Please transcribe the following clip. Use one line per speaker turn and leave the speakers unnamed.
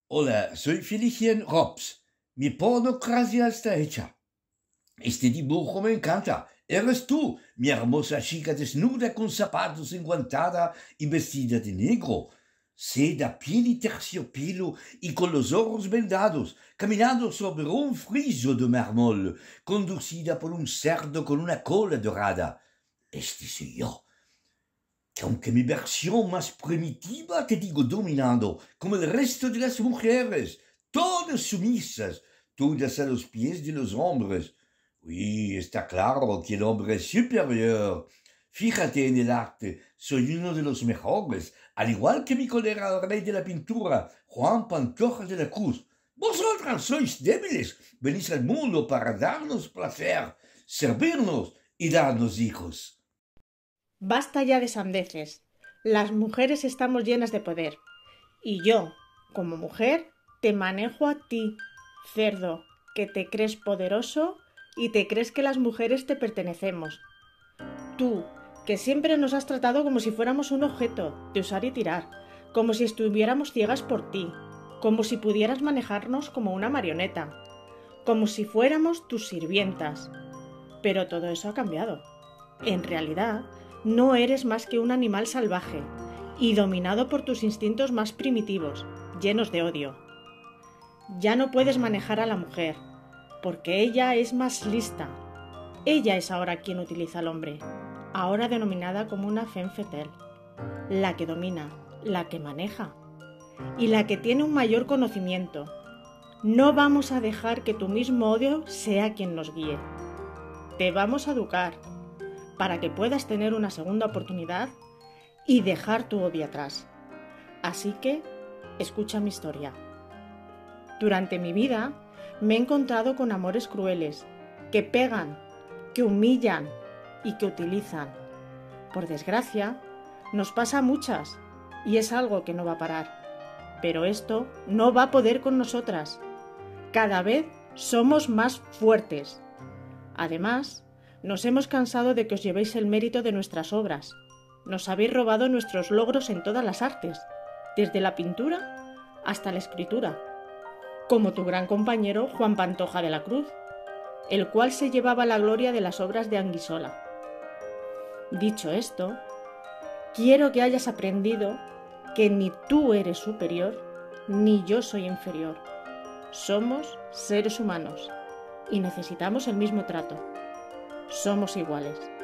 Hola, soy Felicien Rops. Mi pornocracia está hecha. Este dibujo me encanta. Eres tú, mi hermosa chica desnuda con zapatos enguantada y vestida de negro. Seda, piel y terciopelo y con los ojos vendados, caminando sobre un friso de mármol, conducida por un cerdo con una cola dorada. Este soy yo, que aunque mi versión más primitiva te digo dominando, como el resto de las mujeres, todas sumisas, todas a los pies de los hombres. Oui, está claro que el hombre es superior. Fíjate en el arte, soy uno de los mejores, al igual que mi colega el rey de la pintura, Juan Pantoja de la Cruz. Vosotras sois débiles, venís al mundo para darnos placer, servirnos y darnos hijos.
Basta ya de sandeces. Las mujeres estamos llenas de poder. Y yo, como mujer, te manejo a ti, cerdo, que te crees poderoso y te crees que las mujeres te pertenecemos. Tú, que siempre nos has tratado como si fuéramos un objeto de usar y tirar, como si estuviéramos ciegas por ti, como si pudieras manejarnos como una marioneta, como si fuéramos tus sirvientas. Pero todo eso ha cambiado. En realidad, no eres más que un animal salvaje y dominado por tus instintos más primitivos, llenos de odio. Ya no puedes manejar a la mujer, porque ella es más lista. Ella es ahora quien utiliza al hombre, ahora denominada como una femme fatale, la que domina, la que maneja y la que tiene un mayor conocimiento. No vamos a dejar que tu mismo odio sea quien nos guíe. Te vamos a educar para que puedas tener una segunda oportunidad y dejar tu odio atrás. Así que, escucha mi historia. Durante mi vida me he encontrado con amores crueles, que pegan, que humillan y que utilizan. Por desgracia, nos pasa a muchas y es algo que no va a parar. Pero esto no va a poder con nosotras. Cada vez somos más fuertes. Además, nos hemos cansado de que os llevéis el mérito de nuestras obras. Nos habéis robado nuestros logros en todas las artes, desde la pintura hasta la escritura, como tu gran compañero Juan Pantoja de la Cruz, el cual se llevaba la gloria de las obras de Anguissola. Dicho esto, quiero que hayas aprendido que ni tú eres superior, ni yo soy inferior. Somos seres humanos y necesitamos el mismo trato. Somos iguales.